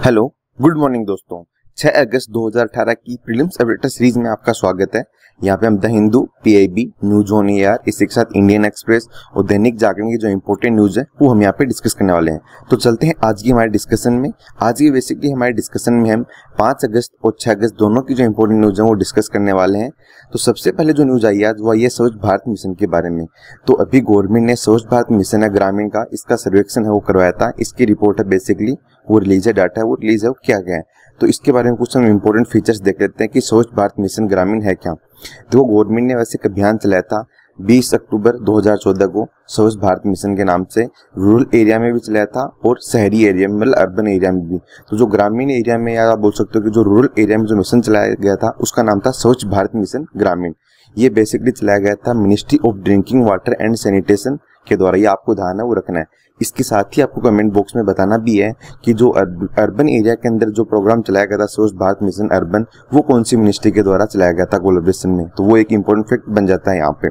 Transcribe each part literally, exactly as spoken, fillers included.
Hello, good morning दोस्तों। छह अगस्त दो हज़ार अठारह की प्रीलिम्स अपडेटर सीरीज में आपका स्वागत है। यहाँ पे हम the Hindu, PIB, news on AIR, इसी के साथ इंडियन एक्सप्रेस और दैनिक जागरण की जो इंपॉर्टेंट न्यूज है वो हम यहाँ पे डिस्कस करने वाले हैं। तो चलते हैं आज की हमारे डिस्कशन में। आज की बेसिकली हमारे डिस्कशन में हम पाँच अगस्त और छह अगस्त दोनों की जो इंपॉर्टेंट न्यूज है वो डिस्कस करने वाले हैं। तो सबसे पहले जो न्यूज आई आज वो आई है स्वच्छ भारत मिशन के बारे में। तो अभी गवर्नमेंट ने स्वच्छ भारत मिशन है ग्रामीण का, इसका सर्वेक्षण है वो करवाया था। इसकी रिपोर्ट है बेसिकली वो रिलीज है, डाटा है वो रिलीज है वो किया गया है। तो इसके बारे में कुछ हम इंपॉर्टेंट फीचर्स देख लेते हैं कि स्वच्छ भारत मिशन ग्रामीण है क्या। तो गवर्नमेंट ने वैसे एक अभियान चलाया था बीस अक्टूबर दो हज़ार चौदह को स्वच्छ भारत मिशन के नाम से। रूरल एरिया में भी चलाया था और शहरी एरिया में, मतलब अर्बन एरिया में भी। तो जो ग्रामीण एरिया में, या आप बोल सकते हो कि जो रूरल एरिया में जो मिशन चलाया गया था उसका नाम था स्वच्छ भारत मिशन ग्रामीण। ये बेसिकली चलाया गया था ministry of drinking water and sanitation के द्वारा। ये आपको ध्यान है वो रखना है। इसके साथ ही आपको कमेंट बॉक्स में बताना भी है कि जो अर्बन एरिया के अंदर जो प्रोग्राम चलाया गया था स्वच्छ भारत मिशन अर्बन, वो कौन सी मिनिस्ट्री के द्वारा चलाया गया था कोलैबोरेशन में। तो वो एक इंपॉर्टेंट फैक्ट बन जाता है यहाँ पे।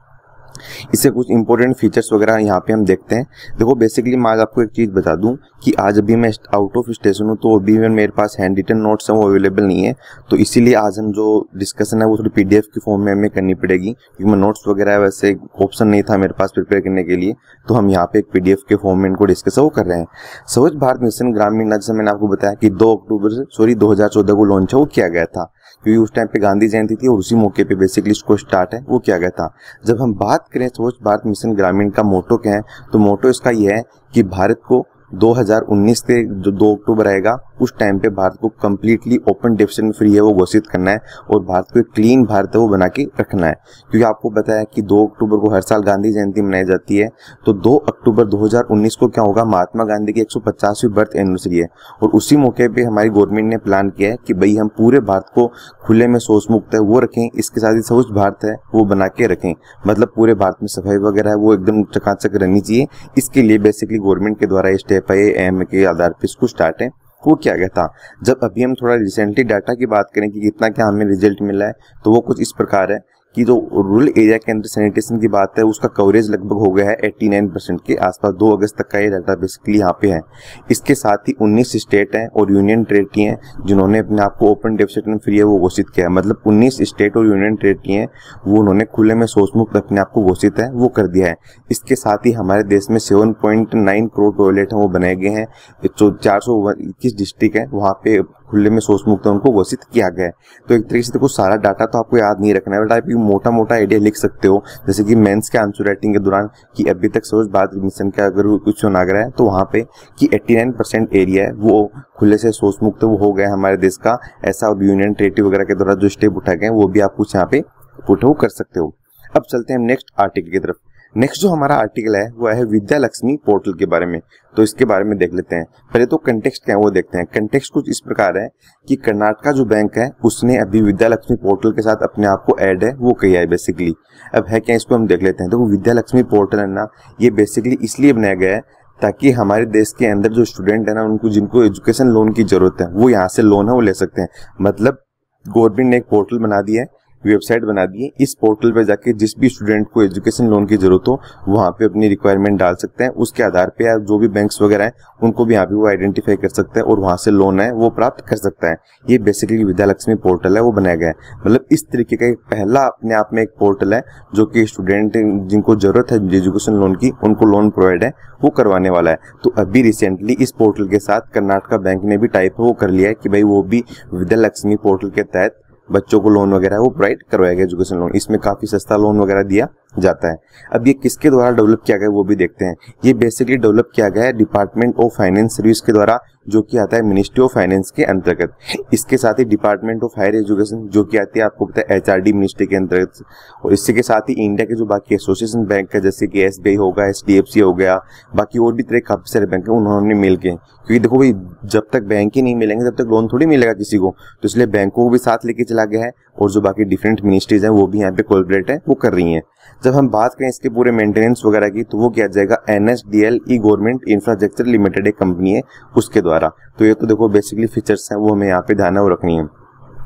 इससे कुछ इंपॉर्टेंट फीचर्स वगैरह यहाँ पे हम देखते हैं। देखो बेसिकली मैं आज आपको एक चीज बता दूं कि आज अभी मैं आउट ऑफ स्टेशन हूँ, तो अभी मेरे पास हैंड रिटन नोट्स हैं वो अवेलेबल नहीं है। तो इसीलिए आज हम जो डिस्कशन है वो थोड़ी पीडीएफ की फॉर्म में हमें करनी पड़ेगी, क्योंकि मैं नोट्स वगैरह वैसे ऑप्शन नहीं था मेरे पास प्रिपेयर करने के लिए। तो हम यहाँ पे एक पीडीएफ के फॉर्म में इनको डिस्कस वो कर रहे हैं। स्वच्छ भारत मिशन ग्रामीण, जैसे मैंने आपको बताया कि दो अक्टूबर से सॉरी दो हजार चौदह को लॉन्च है वो किया गया था, क्योंकि उस टाइम पे गांधी जयंती थी और उसी मौके पे बेसिकली इसको स्टार्ट है वो किया गया था। जब हम बात करें स्वच्छ भारत मिशन ग्रामीण का मोटो क्या है, तो मोटो इसका ये है कि भारत को दो हज़ार उन्नीस के जो दो अक्टूबर आएगा उस टाइम पे भारत को कम्प्लीटली ओपन डेफिनेशन फ्री है वो घोषित करना है और भारत को एक क्लीन भारत है वो बना के रखना है। क्योंकि आपको पता है कि दो अक्टूबर को हर साल गांधी जयंती मनाई जाती है। तो दो अक्टूबर दो हज़ार उन्नीस को क्या होगा, महात्मा गांधी की एक सौ पचासवीं बर्थ एनिवर्सरी है और उसी मौके पे हमारी गवर्नमेंट ने प्लान किया है कि भाई हम पूरे भारत को खुले में शौच मुक्त है वो रखें, इसके साथ ही स्वच्छ भारत है वो बना के रखें। मतलब पूरे भारत में सफाई वगैरह है वो एकदम चकाचक रहनी चाहिए। इसके लिए बेसिकली गवर्नमेंट के द्वारा स्टेप है एम के आधार पर इसको स्टार्ट है वो किया गया था। जब अभी हम थोड़ा रिसेंटली डाटा की बात करें कि कितना क्या हमें रिजल्ट मिला है, तो वो कुछ इस प्रकार है कि जो रूरल एरिया के अंदर सैनिटेशन की बात है उसका कवरेज लगभग हो गया है नवासी परसेंट के आसपास। दो अगस्त तक का ये डाटा बेसिकली यहाँ पे है। इसके साथ ही उन्नीस स्टेट हैं और यूनियन टेरिटरी हैं जिन्होंने अपने आप को ओपन डेफिनेशन फ्री है वो घोषित किया है। मतलब उन्नीस स्टेट और यूनियन टेरिटरी हैं वो उन्होंने खुले में शौच मुक्त अपने आप को घोषित है वो कर दिया है। इसके साथ ही हमारे देश में seven point nine crore toilet हैं वो बनाए गए हैं। जो चार सौ इक्कीस डिस्ट्रिक्ट है वहाँ पे खुले में शौच मुक्त उनको घोषित किया गया है। तो एक तरीके से देखो सारा डाटा तो आपको याद नहीं रखना है, बट आप मोटा मोटा आइडिया लिख सकते हो। जैसे कि मेंस के आंसर राइटिंग के दौरान कि अभी तक स्वच्छ भारत मिशन का अगर कुछ सुना गया है तो वहाँ पे कि नवासी परसेंट एरिया है वो खुले से शौच मुक्त वो हो गया हमारे देश का। ऐसा और यूनियन टेरिटरी वगैरह के द्वारा जो स्टेप उठाए गए वो भी आप कुछ यहाँ पे पुट हो कर सकते हो। अब चलते हैं हम नेक्स्ट आर्टिकल की तरफ। नेक्स्ट जो हमारा आर्टिकल है वो है विद्या लक्ष्मी पोर्टल के बारे में। तो इसके बारे में देख लेते हैं। पहले तो कंटेक्स्ट क्या है वो देखते हैं। कंटेक्स्ट कुछ इस प्रकार है कि कर्नाटका जो बैंक है उसने अभी विद्या लक्ष्मी पोर्टल के साथ अपने आप को ऐड है वो किया है बेसिकली। अब है क्या, इसको हम देख लेते हैं। तो विद्या लक्ष्मी पोर्टल है ना, ये बेसिकली इसलिए बनाया गया है ताकि हमारे देश के अंदर जो स्टूडेंट है ना उनको जिनको एजुकेशन लोन की जरूरत है वो यहाँ से लोन है वो ले सकते हैं। मतलब गवर्नमेंट ने एक पोर्टल बना दिया है, वेबसाइट बना दी है। इस पोर्टल पे जाके जिस भी स्टूडेंट को एजुकेशन लोन की जरूरत हो वहाँ पे अपनी रिक्वायरमेंट डाल सकते हैं। उसके आधार पे या जो भी बैंक्स वगैरह हैं उनको भी यहाँ पे वो आइडेंटिफाई कर सकते हैं और वहाँ से लोन है वो प्राप्त कर सकता है। ये बेसिकली विद्या लक्ष्मी पोर्टल है वो बनाया गया है। मतलब इस तरीके का एक पहला अपने आप में एक पोर्टल है जो कि स्टूडेंट जिनको जरूरत है एजुकेशन लोन की उनको लोन प्रोवाइड है वो करवाने वाला है। तो अभी रिसेंटली इस पोर्टल के साथ कर्नाटका बैंक ने भी टाइप वो कर लिया है कि भाई वो भी विद्या लक्ष्मी पोर्टल के तहत बच्चों को लोन वगैरह वो प्रोवाइड करवाएगा एजुकेशन लोन। इसमें काफी सस्ता लोन वगैरह दिया जाता है। अब ये किसके द्वारा डेवलप किया गया वो भी देखते हैं। ये बेसिकली डेवलप किया गया है डिपार्टमेंट ऑफ फाइनेंस सर्विस के द्वारा, जो कि आता है मिनिस्ट्री ऑफ फाइनेंस के अंतर्गत। इसके साथ ही डिपार्टमेंट ऑफ हायर एजुकेशन जो कि आती है आपको पता है एचआरडी मिनिस्ट्री के अंतर्गत। और इसके के साथ ही इंडिया के जो बाकी एसोसिएशन बैंक है जैसे कि एसबीआई होगा, एचडीएफसी हो गया, बाकी और भी तरह काफी सारे बैंक है उन्होंने मिल के, क्योंकि देखो भाई जब तक बैंक ही नहीं मिलेंगे तब तक लोन थोड़ी मिलेगा किसी को। तो इसलिए बैंकों को भी साथ लेके चला गया है और जो बाकी डिफरेंट मिनिस्ट्रीज हैं वो भी यहाँ पे कोलैबोरेट है वो कर रही हैं। जब हम बात करें इसके पूरे मेंटेनेंस वगैरह की तो वो किया जाएगा NSDL e government infrastructure limited एक कंपनी है उसके द्वारा। तो ये तो देखो बेसिकली फीचर्स हैं वो हमें यहाँ पे ध्यान वो रखनी है।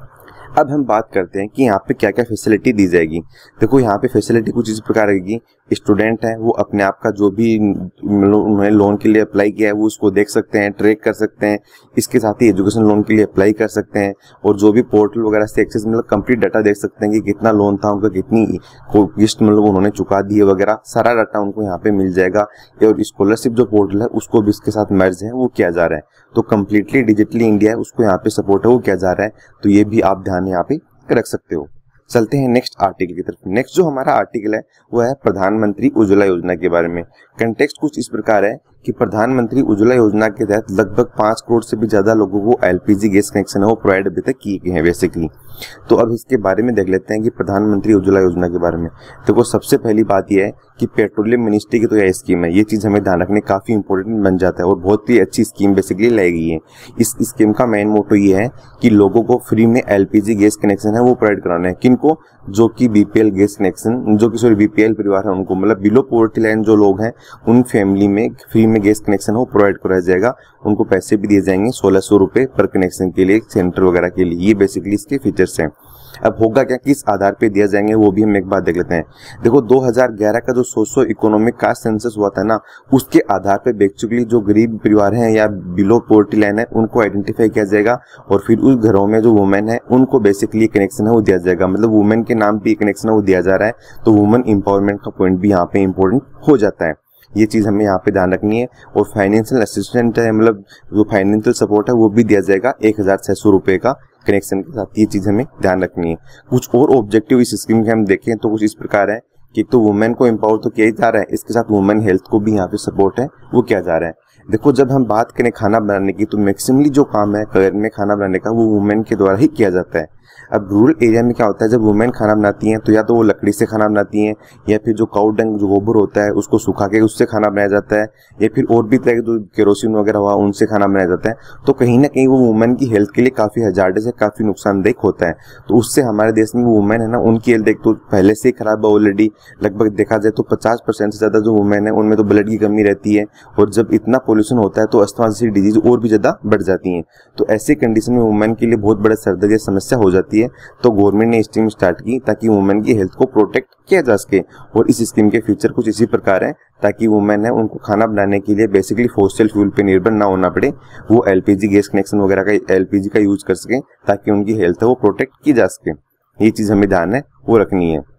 अब हम बात करते हैं कि यहाँ पे क्या क्या फैसिलिटी दी जाएगी। देखो यहाँ पे फैसिलिटी कुछ इस प्रकार रहेगी, स्टूडेंट है वो अपने आप का जो भी उन्होंने लोन के लिए अप्लाई किया है वो उसको देख सकते हैं, ट्रैक कर सकते हैं। इसके साथ ही एजुकेशन लोन के लिए अप्लाई कर सकते हैं और जो भी पोर्टल वगैरह से एक्सेस मतलब कंप्लीट डाटा देख सकते हैं कि कितना लोन था उनका, कितनी किस्त मतलब उन्होंने चुका दी है वगैरह, सारा डाटा उनको यहाँ पे मिल जाएगा। और स्कॉलरशिप जो पोर्टल है उसको भी इसके साथ मर्ज है वो किया जा रहा है, तो कम्प्लीटली डिजिटली इंडिया है उसको यहाँ पे सपोर्ट है वो किया जा रहा है, तो ये भी आप ध्यान यहाँ पे रख सकते हो। चलते हैं नेक्स्ट आर्टिकल की तरफ। नेक्स्ट जो हमारा आर्टिकल है वो है प्रधानमंत्री उज्ज्वला योजना के बारे में। कंटेक्स्ट कुछ इस प्रकार है कि प्रधानमंत्री उज्ज्वला योजना के तहत लगभग पाँच करोड़ से भी ज्यादा लोगों को एलपीजी गैस कनेक्शन है वो प्रोवाइड अभी तक किए गए हैं बेसिकली। तो अब इसके बारे में देख लेते हैं कि प्रधानमंत्री उज्ज्वला योजना के बारे में। देखो सबसे पहली बात यह है कि पेट्रोलियम मिनिस्ट्री की तो यह स्कीम है, ये चीज हमें ध्यान रखने काफी इंपॉर्टेंट बन जाता है और बहुत ही अच्छी स्कीम बेसिकली लाई गई है। इस स्कीम का मेन मोटो ये है कि लोगों को फ्री में एलपीजी गैस कनेक्शन है वो प्रोवाइड कराना है। किनको? जो कि बीपीएल गैस कनेक्शन, जो कि सॉरी बीपीएल परिवार है उनको, मतलब बिलो पॉवर्टी लाइन जो लोग हैं उन फैमिली में फ्री में गैस कनेक्शन हो प्रोवाइड कराया जाएगा। उनको पैसे भी दिए जाएंगे सोलह सौ रुपए पर कनेक्शन के लिए, सेंटर वगैरह के लिए। ये बेसिकली इसके फीचर्स हैं। अब होगा क्या, किस आधार पे दिया जाएंगे वो भी हम एक बार देख लेते हैं। देखो दो हज़ार ग्यारह का जो सोशो इकोनॉमिक कास्ट सेंसस हुआ था ना, उसके आधार पे बेसिकली जो गरीब परिवार हैं या बिलो पॉवर्टी लाइन है उनको आइडेंटिफाई किया जाएगा और फिर उस घरों में जो वुमेन है उनको बेसिकली कनेक्शन है वो दिया जाएगा। मतलब वुमेन के नाम पे कनेक्शन है वो दिया जा रहा है, तो वुमेन एम्पावरमेंट का पॉइंट भी यहाँ पे इंपॉर्टेंट हो जाता है। ये चीज हमें यहाँ पे ध्यान रखनी है। और फाइनेंशियल असिस्टेंट है, मतलब जो फाइनेंशियल सपोर्ट है वो भी दिया जाएगा एक हजार छह सौ रुपए का कनेक्शन के साथ। ये चीज हमें ध्यान रखनी है। कुछ और ऑब्जेक्टिव इस स्कीम के हम देखें तो कुछ इस प्रकार है कि तो वुमेन को एम्पावर तो किया ही जा रहा है, इसके साथ वुमेन हेल्थ को भी यहाँ पे सपोर्ट है वो किया जा रहा है। देखो जब हम बात करें खाना बनाने की तो मैक्सिमली जो काम है घर में खाना बनाने का वो वुमेन के द्वारा ही किया जाता है। अब रूरल एरिया में क्या होता है, जब वुमेन खाना बनाती हैं तो या तो वो लकड़ी से खाना बनाती हैं या फिर जो काऊ डंग जो गोबर होता है उसको सुखा के उससे खाना बनाया जाता है, या फिर और भी तरह के जो केरोसिन वगैरह हुआ उनसे खाना बनाया जाता है। तो कहीं ना कहीं वो वुमेन की हेल्थ के लिए काफी हजार्डस है, काफी नुकसानदेह होता है। तो उससे हमारे देश में वुमेन है ना उनकी हेल्थ एक तो पहले से ही खराब है ऑलरेडी। लगभग देखा जाए तो पचास परसेंट से ज्यादा जो वुमेन है उनमें तो ब्लड की कमी रहती है, और जब इतना पोल्यूशन होता है तो अस्थमा जैसी डिजीज और भी ज्यादा बढ़ जाती है। तो ऐसी कंडीशन में वुमेन के लिए बहुत बड़ा सर्दर्द समस्या हो जाती है। तो गवर्नमेंट ने स्कीम स्टार्ट की ताकि वुमेन की हेल्थ को प्रोटेक्ट किया जा सके। और इस स्कीम के फीचर कुछ इसी प्रकार है ताकि वुमेन है उनको खाना बनाने के लिए बेसिकली फॉसिल फ्यूल पे निर्भर ना होना पड़े, वो एलपीजी गैस कनेक्शन वगैरह का एलपीजी का यूज कर सके ताकि उनकी हेल्थ है वो प्रोटेक्ट की जा सके। ये चीज हमें ध्यान है वो रखनी है।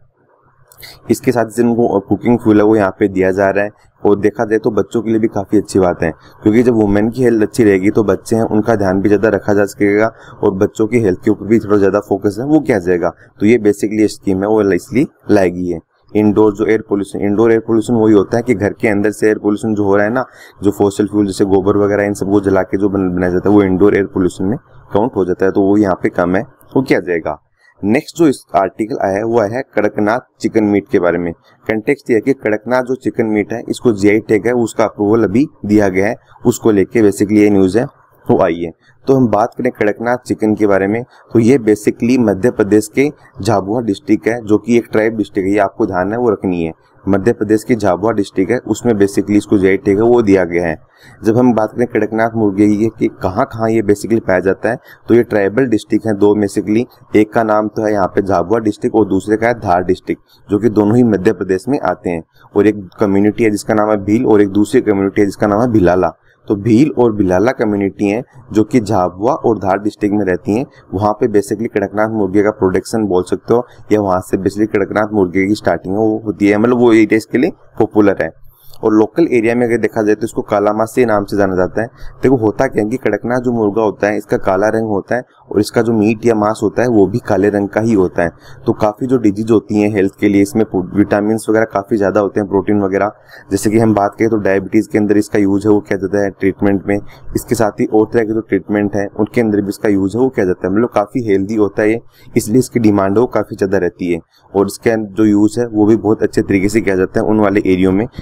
इसके साथ जिनको कुकिंग फ्यूल है वो यहाँ पे दिया जा रहा है। और देखा जाए तो बच्चों के लिए भी काफी अच्छी बात है, क्योंकि जब वुमेन की हेल्थ अच्छी रहेगी तो बच्चे हैं उनका ध्यान भी ज्यादा रखा जा सकेगा और बच्चों की हेल्थ के ऊपर भी थोड़ा ज्यादा फोकस है वो किया जाएगा। तो ये बेसिकली स्कीम है वो इसलिए लाएगी है। इंडोर जो air pollution, indoor air pollution वही होता है कि घर के अंदर से एयर पोल्यूशन जो हो रहा है ना, जो फॉसिल फ्यूल जैसे गोबर वगैरह इन सबको जला के जो बनाया जाता है वो इंडोर एयर पोल्यूशन में काउंट हो जाता है। तो वो यहाँ पे कम है वो किया जाएगा। नेक्स्ट जो इस आर्टिकल आया है वो आया है कड़कनाथ चिकन मीट के बारे में। कंटेक्स्ट ये है कि कड़कनाथ जो चिकन मीट है इसको जीआई टैग है उसका अप्रूवल अभी दिया गया है, उसको लेके बेसिकली ये न्यूज है वो आई है। तो हम बात करें कड़कनाथ चिकन के बारे में तो ये बेसिकली मध्य प्रदेश के झाबुआ डिस्ट्रिक्ट है, जो कि एक ट्राइब डिस्ट्रिक्ट है, ये आपको ध्यान है वो रखनी है। मध्य प्रदेश की झाबुआ डिस्ट्रिक्ट है उसमें बेसिकली इसको जीआई टैग है वो दिया गया है। जब हम बात करें कड़कनाथ मुर्गे की कि कहाँ कहाँ ये बेसिकली पाया जाता है तो ये ट्राइबल डिस्ट्रिक्ट है दो बेसिकली, एक का नाम तो है यहाँ पे झाबुआ डिस्ट्रिक्ट और दूसरे का है धार डिस्ट्रिक्ट, जो कि दोनों ही मध्य प्रदेश में आते हैं। और एक कम्युनिटी है जिसका नाम है भील और एक दूसरी कम्युनिटी है जिसका नाम है भिलाला। तो भील और भिलाला कम्युनिटी हैं जो कि झाबुआ और धार डिस्ट्रिक्ट में रहती हैं। वहाँ पे बेसिकली कड़कनाथ मुर्गे का प्रोडक्शन बोल सकते हो, या वहाँ से बेसिकली कड़कनाथ मुर्गे की स्टार्टिंग वो होती है, मतलब वो एरिया इसके लिए पॉपुलर है। और लोकल एरिया में अगर देखा जाए तो इसको काला मांस से नाम से जाना जाता है। देखो होता क्या है कि कड़कनाथ जो मुर्गा होता है इसका काला रंग होता है और इसका जो मीट या मांस होता है वो भी काले रंग का ही होता है। तो काफी जो डिजीज होती हैं हेल्थ के लिए इसमें विटामिन वगैरह काफी ज्यादा होते हैं, प्रोटीन वगैरह। जैसे कि हम बात करें तो डायबिटीज के अंदर इसका यूज है वो किया जाता है ट्रीटमेंट में। इसके साथ ही और तरह के जो ट्रीटमेंट है उनके अंदर भी इसका यूज है वो किया जाता है। मतलब काफी हेल्दी होता है, इसलिए इसकी डिमांड है वो काफी ज्यादा रहती है और इसका जो यूज है वो भी बहुत अच्छे तरीके से किया जाता है उन वाले एरियो में। तो ये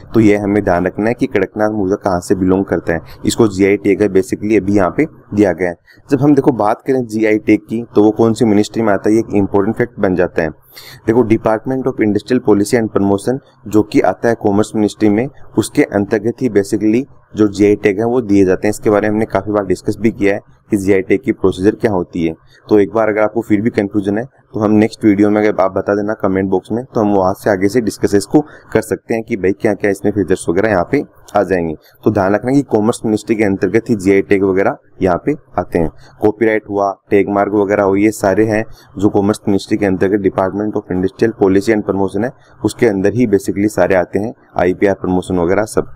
हमें ध्यान रखना है कि कड़कनाथ मुर्गा कहाँ से बिलोंग करता है। इसको जीआई टैग है बेसिकली अभी यहाँ पे दिया गया है। जब हम देखो बात करें जीआई टैग की तो वो कौन सी मिनिस्ट्री में आता है, ये एक इंपॉर्टेंट फैक्ट बन जाता है। देखो department of industrial policy and promotion जो कि आता है कॉमर्स मिनिस्ट्री में, उसके अंतर्गत ही बेसिकली जो जीआई टैग है वो दिए जाते हैं। इसके बारे में हमने काफी बार डिस्कस भी किया है कि जीआई टैग की प्रोसीजर क्या होती है। तो एक बार अगर आपको फिर भी कंफ्यूजन है तो हम नेक्स्ट वीडियो में अगर आप बता देना कमेंट बॉक्स में, तो हम वहां से आगे से डिस्कस इसको कर सकते हैं कि भाई क्या क्या इसमें फीचर्स वगैरह यहाँ पे आ जाएंगे। तो ध्यान रखना कि कॉमर्स मिनिस्ट्री के अंतर्गत ही जीआई टैग वगैरह यहाँ पे आते हैं। कॉपीराइट हुआ, टैग मार्क वगैरह हो, ये सारे हैं जो कॉमर्स मिनिस्ट्री के अंतर्गत department of industrial policy and promotion है उसके अंदर ही बेसिकली सारे आते हैं, आईपीआर प्रमोशन वगैरह सब।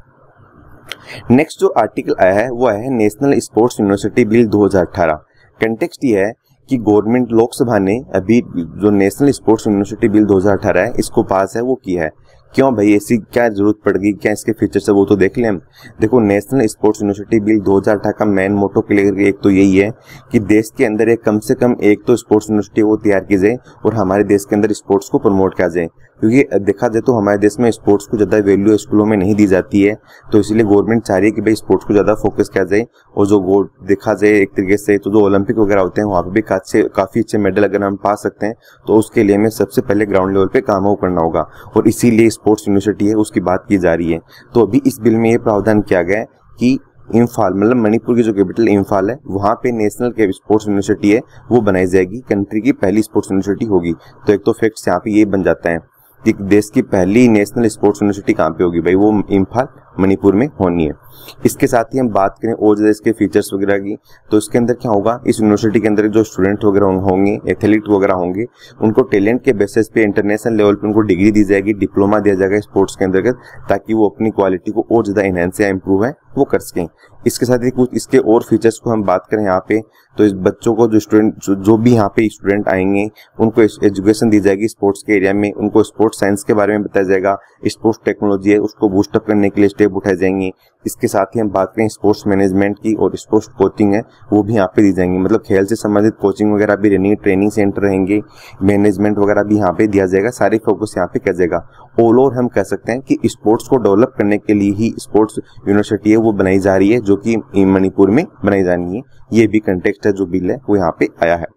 नेक्स्ट जो आर्टिकल आया है वो आया है नेशनल स्पोर्ट्स यूनिवर्सिटी बिल दो हज़ार अठारह। कंटेक्स्ट ये है कि गवर्नमेंट लोकसभा ने अभी जो नेशनल स्पोर्ट्स यूनिवर्सिटी बिल दो हज़ार अठारह है इसको पास है वो किया है। क्यों भाई, ऐसी क्या जरूरत पड़ गई, क्या इसके फीचर्स है वो तो देख लें हम। देखो नेशनल स्पोर्ट्स यूनिवर्सिटी बिल दो हज़ार अठारह का मेन मोटो क्लियर एक तो यही है कि देश के अंदर एक कम से कम एक तो स्पोर्ट्स यूनिवर्सिटी वो तैयार की जाए और हमारे देश के अंदर स्पोर्ट्स को प्रमोट किया जाए। क्योंकि देखा जाए तो हमारे देश में स्पोर्ट्स को ज्यादा वैल्यू स्कूलों में नहीं दी जाती है, तो इसलिए गवर्नमेंट चाह रही है कि भाई स्पोर्ट्स को ज्यादा फोकस किया जाए। और जो वो देखा जाए एक तरीके से तो जो ओलंपिक वगैरह होते हैं वहाँ पे भी काफी अच्छे मेडल अगर हम पा सकते हैं तो उसके लिए हमें सबसे पहले ग्राउंड लेवल पे काम वो करना होगा, और इसीलिए स्पोर्ट्स यूनिवर्सिटी है उसकी बात की जा रही है। तो अभी इस बिल में ये प्रावधान किया गया है कि इम्फाल मतलब मणिपुर की जो कैपिटल इम्फाल है वहां पे नेशनल स्पोर्ट्स यूनिवर्सिटी है वो बनाई जाएगी, कंट्री की पहली स्पोर्ट्स यूनिवर्सिटी होगी। तो एक तो फैक्ट्स यहाँ पे ये बन जाता है कि देश की पहली नेशनल स्पोर्ट्स यूनिवर्सिटी कहाँ पे होगी भाई, वो इम्फाल मणिपुर में होनी है। इसके साथ ही हम बात करें और ज्यादा इसके फीचर्स वगैरह की, तो इसके अंदर क्या होगा, इस यूनिवर्सिटी के अंदर जो स्टूडेंट वगैरह होंगे, एथलीट वगैरह होंगे, उनको टैलेंट के बेसिस पे इंटरनेशनल लेवल पे उनको डिग्री दी जाएगी, डिप्लोमा दिया जाएगा स्पोर्ट्स के अंतर्गत, ताकि वो अपनी क्वालिटी को और ज्यादा एनहेंस या इंप्रूव है वो कर सकें। इसके साथ ही कुछ इसके और फीचर्स को हम बात करें यहाँ पे, तो इस बच्चों को जो स्टूडेंट जो, जो भी यहाँ पे स्टूडेंट आएंगे उनको एजुकेशन दी जाएगी स्पोर्ट्स के एरिया में, उनको स्पोर्ट्स साइंस के बारे में बताया जाएगा, स्पोर्ट्स टेक्नोलॉजी है उसको बूस्टअप करने के लिए स्टेप उठाए जाएंगे। इसके साथ ही हम बात करें स्पोर्ट्स मैनेजमेंट की और स्पोर्ट्स कोचिंग है वो भी यहाँ पे दी जाएंगी, मतलब खेल से संबंधित कोचिंग वगैरह भी रहेंगी, ट्रेनिंग सेंटर रहेंगे, मैनेजमेंट वगैरह भी यहाँ पे दिया जाएगा, सारे फोकस यहाँ पे किया जाएगा। ऑल ओवर हम कह सकते हैं कि स्पोर्ट्स को डेवलप करने के लिए ही स्पोर्ट्स यूनिवर्सिटी है वो बनाई जा रही है, जो कि मणिपुर में बनाई जानी है। ये भी कंटेक्स्ट है जो बिल है वो यहाँ पे आया है।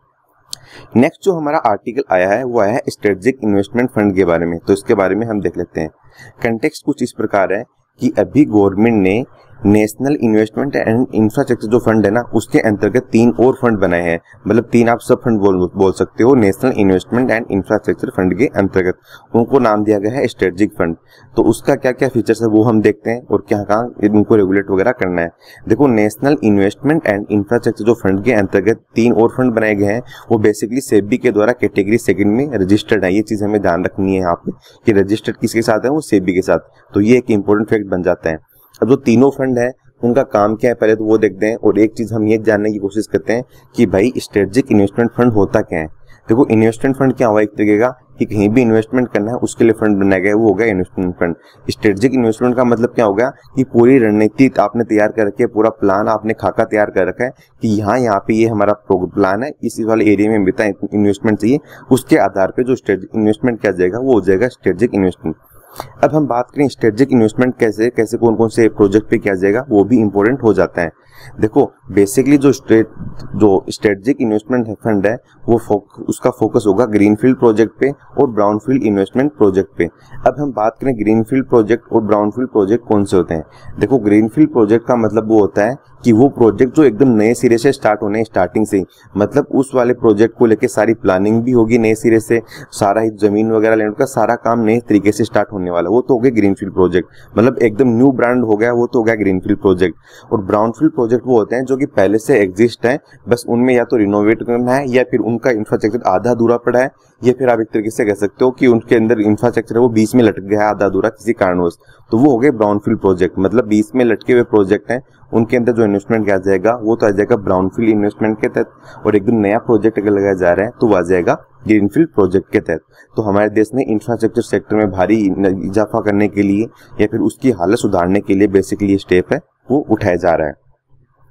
नेक्स्ट जो हमारा आर्टिकल आया है वो आया है स्ट्रेटेजिक इन्वेस्टमेंट फंड के बारे में, तो इसके बारे में हम देख लेते हैं। कंटेक्स्ट कुछ इस प्रकार है कि अभी गवर्नमेंट ने नेशनल इन्वेस्टमेंट एंड इंफ्रास्ट्रक्चर जो फंड है ना उसके अंतर्गत तीन और फंड बनाए हैं, मतलब तीन आप सब फंड बोल बोल सकते हो national investment and infrastructure fund के अंतर्गत, उनको नाम दिया गया है स्ट्रेटेजिक फंड। तो उसका क्या क्या फीचर्स है वो हम देखते हैं और क्या कहाँ इनको रेगुलेट वगैरह करना है। देखो नेशनल इन्वेस्टमेंट एंड इंफ्रास्ट्रक्चर जो फंड के अंतर्गत तीन और फंड बनाए गए हैं वो बेसिकली सेबी के द्वारा कैटेगरी सेकंड में रजिस्टर्ड है। ये चीज हमें ध्यान रखनी है यहाँ पे कि रजिस्टर्ड किसके साथ है, वो सेबी के साथ, तो ये एक इंपॉर्टेंट फैक्ट बन जाता है। अब जो तीनों फंड है उनका काम क्या है पहले तो वो देखते हैं, और एक चीज हम ये जानने की कोशिश करते हैं कि भाई स्ट्रेटेजिक इन्वेस्टमेंट फंड होता क्या है। देखो इन्वेस्टमेंट फंड क्या हुआ, एक तरीके का कि कहीं भी इन्वेस्टमेंट करना है उसके लिए फंड बनाया गया, वो हो गया इन्वेस्टमेंट फंड। स्ट्रेटेजिक इन्वेस्टमेंट का मतलब क्या होगा कि पूरी रणनीति आपने तैयार कर रखी है, पूरा प्लान आपने खाका तैयार कर रखा है कि यहाँ यहाँ पे ये हमारा प्लान है, इसी वाले एरिया में बिता इन्वेस्टमेंट चाहिए, उसके आधार पर जो स्ट्रेटेजिक इन्वेस्टमेंट किया जाएगा वो हो जाएगा स्ट्रेटेजिक इन्वेस्टमेंट। अब हम बात करें स्ट्रेटेजिक इन्वेस्टमेंट कैसे कैसे कौन कौन से प्रोजेक्ट पे किया जाएगा, वो भी इंपॉर्टेंट हो जाता है। देखो बेसिकली जो स्टेट जो स्ट्रेटेजिक इन्वेस्टमेंट फंड है वो फोक, उसका फोकस होगा ग्रीनफील्ड प्रोजेक्ट पे और ब्राउनफील्ड इन्वेस्टमेंट प्रोजेक्ट पे। अब हम बात करें ग्रीनफील्ड प्रोजेक्ट और ब्राउनफील्ड प्रोजेक्ट कौन से होते हैं। देखो ग्रीनफील्ड प्रोजेक्ट का मतलब वो होता है कि वो प्रोजेक्ट जो एकदम नए सिरे से स्टार्ट होने स्टार्टिंग से, मतलब उस वाले प्रोजेक्ट को लेके सारी प्लानिंग भी होगी नए सिरे से, सारा ही जमीन वगैरह लेने का सारा काम नए तरीके से स्टार्ट होने वाला, वो तो हो गया ग्रीनफील्ड प्रोजेक्ट, मतलब एकदम न्यू ब्रांड हो गया, वो तो हो गया ग्रीनफील्ड प्रोजेक्ट। और ब्राउनफील्ड प्रोजेक्ट वो होते हैं जो कि पहले से एग्जिस्ट है, बस उनमें या तो रिनोवेट करना है या फिर उनका इंफ्रास्ट्रक्चर आधा अधूरा पड़ा है, या फिर आप एक तरीके से कह सकते हो कि उनके अंदर इंफ्रास्ट्रक्चर है वो बीच में लटक गया है आधा अधूरा किसी कारणवश, तो वो हो गए ब्राउनफील्ड प्रोजेक्ट। मतलब बीच में लटके हुए प्रोजेक्ट हैं उनके अंदर जो इन्वेस्टमेंट किया जाएगा वो तो आ जाएगा ब्राउनफील्ड इन्वेस्टमेंट के तहत, और एकदम नया प्रोजेक्ट अगर लगाया जा रहा है तो वो आ जाएगा ग्रीनफील्ड प्रोजेक्ट के तहत। तो हमारे देश ने इंफ्रास्ट्रक्चर सेक्टर में भारी इजाफा करने के लिए या फिर उसकी हालत सुधारने के लिए बेसिकली ये स्टेप है वो उठाया जा रहा है।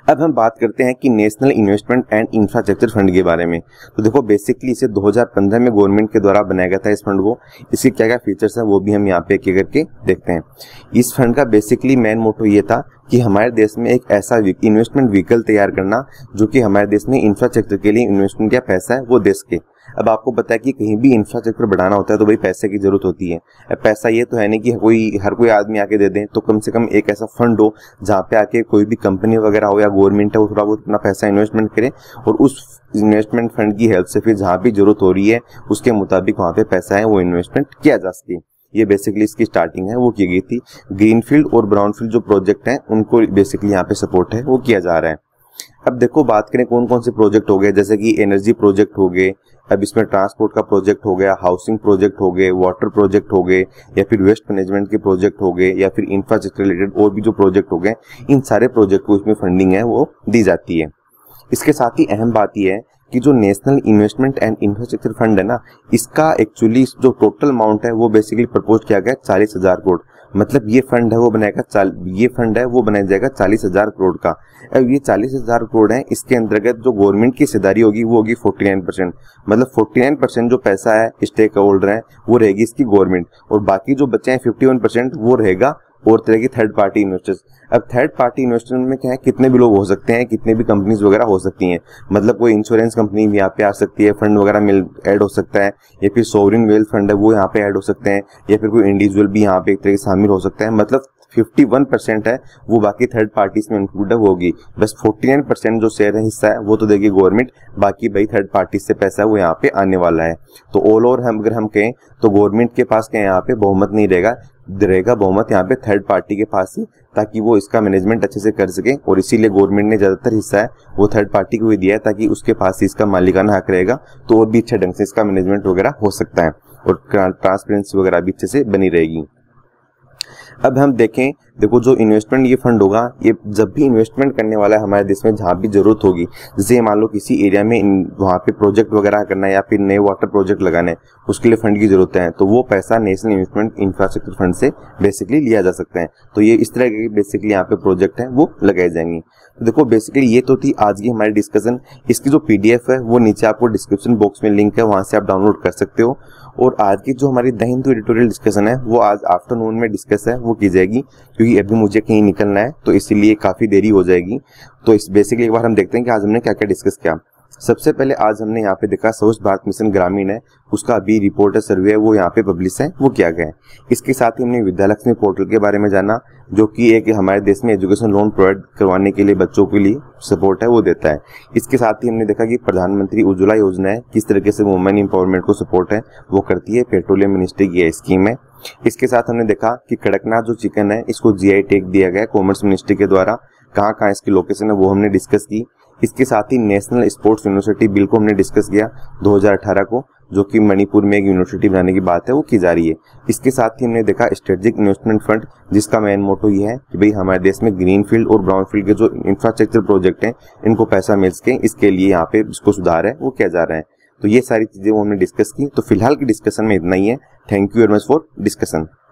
अब हम बात करते हैं कि national investment and infrastructure fund के बारे में। तो देखो बेसिकली इसे दो हज़ार पंद्रह में गवर्नमेंट के द्वारा बनाया गया था इस फंड को। इसके क्या क्या फीचर्स हैं वो भी हम यहाँ पे एक करके देखते हैं। इस फंड का बेसिकली मेन मोटो ये था कि हमारे देश में एक ऐसा इन्वेस्टमेंट व्हीकल तैयार करना जो कि हमारे देश में इंफ्रास्ट्रक्चर के लिए इन्वेस्टमेंट क्या पैसा है वो देश के। अब आपको पता है कि कहीं भी इंफ्रास्ट्रक्चर बढ़ाना होता है तो भाई पैसे की जरूरत होती है। अब पैसा ये तो है नहीं कि कोई हर कोई आदमी आके दे दे, तो कम से कम एक ऐसा फंड हो जहाँ पे आके कोई भी कंपनी वगैरह हो या गवर्नमेंट है वो थोड़ा बहुत अपना पैसा इन्वेस्टमेंट करे और उस इन्वेस्टमेंट फंड की हेल्प से फिर जहाँ भी जरूरत हो रही है उसके मुताबिक वहाँ पे पैसा है वो इन्वेस्टमेंट किया जा सके। ये बेसिकली इसकी स्टार्टिंग है वो की गई थी। ग्रीनफील्ड और ब्राउनफील्ड जो प्रोजेक्ट हैं उनको बेसिकली यहाँ पे सपोर्ट है वो किया जा रहा है। अब देखो बात करें कौन कौन से प्रोजेक्ट हो गए, जैसे कि एनर्जी प्रोजेक्ट हो गए, अब इसमें ट्रांसपोर्ट का प्रोजेक्ट हो गया, हाउसिंग प्रोजेक्ट हो गए, वाटर प्रोजेक्ट हो गए, या फिर वेस्ट मैनेजमेंट के प्रोजेक्ट हो गए, या फिर इंफ्रास्ट्रक्चर रिलेटेड और भी जो प्रोजेक्ट हो गए, इन सारे प्रोजेक्ट को इसमें फंडिंग है वो दी जाती है। इसके साथ ही अहम बात यह है कि जो national investment and infrastructure fund है ना, इसका एक्चुअली जो टोटल अमाउंट है वो बेसिकली प्रपोज किया गया चालीस हजार करोड़। मतलब ये फंड है वो बनाएगा चाल ये फंड है वो बनाया जाएगा चालीस हजार करोड़ का। अब ये चालीस हजार करोड़ है, इसके अंतर्गत जो गवर्नमेंट की हिस्सेदारी होगी वो होगी उनचास परसेंट। मतलब उनचास परसेंट जो पैसा है स्टेक होल्डर है वो रहेगी इसकी गवर्नमेंट, और बाकी जो बचे हैं इक्यावन परसेंट वो रहेगा और तरह की थर्ड पार्टी इन्वेस्टर्स। अब थर्ड पार्टी इन्वेस्टर में क्या है, कितने भी लोग हो सकते हैं, कितने भी कंपनीज वगैरह हो सकती हैं। मतलब कोई इंश्योरेंस कंपनी भी यहाँ पे आ सकती है, फंड वगैरह मिल ऐड हो सकता है, या फिर सोवरिन वेल्थ फंड है वो यहाँ पे ऐड हो सकते हैं, या फिर कोई इंडिविजुअल भी यहाँ पे एक तरह से शामिल हो सकता है। मतलब इक्यावन परसेंट है वो बाकी थर्ड पार्टीज में इंक्लूड होगी। बस उनचास परसेंट जो शेयर है हिस्सा है वो तो देगी गवर्नमेंट, बाकी भाई थर्ड पार्टी से पैसा है वो यहाँ पे आने वाला है। तो ऑल ओवर हम अगर हम कहें तो गवर्नमेंट के पास क्या यहाँ पे बहुमत नहीं रहेगा, रहेगा बहुमत यहाँ पे थर्ड पार्टी के पास ही, ताकि वो इसका मैनेजमेंट अच्छे से कर सके। और इसीलिए गवर्नमेंट ने ज्यादातर हिस्सा है वो थर्ड पार्टी को ही दिया है, ताकि उसके पास ही इसका मालिकाना हक रहेगा, तो और भी अच्छे ढंग से इसका मैनेजमेंट वगैरह हो सकता है और ट्रांसपेरेंसी वगैरह भी अच्छे से बनी रहेगी। अब हम देखें, देखो जो इन्वेस्टमेंट ये फंड होगा, ये जब भी इन्वेस्टमेंट करने वाला है हमारे देश में जहाँ भी जरूरत होगी, जैसे मान लो किसी एरिया में वहाँ पे प्रोजेक्ट वगैरह करना है या फिर नए वाटर प्रोजेक्ट लगाने हैं, उसके लिए फंड की जरूरत है, तो वो पैसा नेशनल इन्वेस्टमेंट इंफ्रास्ट्रक्चर फंड से बेसिकली लिया जा सकता है। तो ये इस तरह के बेसिकली यहाँ पे प्रोजेक्ट है वो लगाए जाएंगे। तो देखो बेसिकली ये तो थी आज की हमारी डिस्कशन। इसकी जो पीडीएफ है वो नीचे आपको डिस्क्रिप्शन बॉक्स में लिंक है, वहां से आप डाउनलोड कर सकते हो। और आज की जो हमारी द हिंदू एडिटोरियल डिस्कशन है वो आज आफ्टरनून में डिस्कस है वो की जाएगी, क्योंकि अभी मुझे कहीं निकलना है तो इसीलिए काफी देरी हो जाएगी। तो इस बेसिकली एक बार हम देखते हैं कि आज हमने क्या क्या डिस्कस किया। सबसे पहले आज हमने यहाँ पे देखा स्वच्छ भारत मिशन ग्रामीण है, उसका अभी रिपोर्ट है, सर्वे है, वो यहाँ पे पब्लिश है, वो किया गया है। इसके साथ ही हमने विद्यालक्ष्मी पोर्टल के बारे में जाना, जो कि एक हमारे देश में एजुकेशन लोन प्रोवाइड करवाने के लिए बच्चों के लिए सपोर्ट है वो देता है। इसके साथ ही हमने देखा कि प्रधानमंत्री उज्ज्वला योजना है, किस तरीके से वुमेन एम्पावरमेंट को सपोर्ट है वो करती है, पेट्रोलियम मिनिस्ट्री की स्कीम है। इसके साथ हमने देखा कि कड़कनाथ जो चिकन है इसको जीआई टैग दिया गया कॉमर्स मिनिस्ट्री के द्वारा, कहाँ कहाँ इसकी लोकेशन है वो हमने डिस्कस की। इसके साथ ही नेशनल स्पोर्ट्स यूनिवर्सिटी बिल को हमने डिस्कस किया दो हज़ार अठारह को, जो कि मणिपुर में एक यूनिवर्सिटी बनाने की बात है वो की जा रही है। इसके साथ ही हमने देखा स्ट्रेटेजिक इन्वेस्टमेंट फंड, जिसका मेन मोटो ये है कि भाई हमारे देश में ग्रीन फील्ड और ब्राउन फील्ड के जो इंफ्रास्ट्रक्चर प्रोजेक्ट हैं इनको पैसा मिल सके, इसके लिए यहाँ पे जिसको सुधार है वो किया जा रहा है। तो ये सारी चीजें वो हमने डिस्कस की। तो फिलहाल की डिस्कशन में इतना ही है। Thank you very much for discussion.